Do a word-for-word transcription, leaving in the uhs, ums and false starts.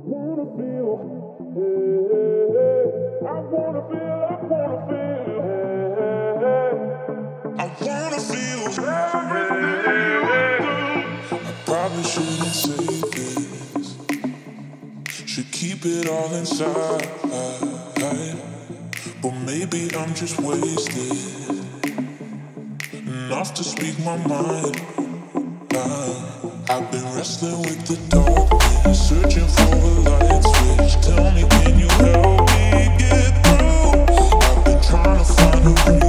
wanna feel, hey, I wanna feel, I wanna feel, hey, I wanna feel everything you do. I probably shouldn't say this, should keep it all inside, but maybe I'm just wasted enough to speak my mind. I've been wrestling with the darkness, searching for a light switch. Tell me, can you help me get through? I've been trying to find a reason.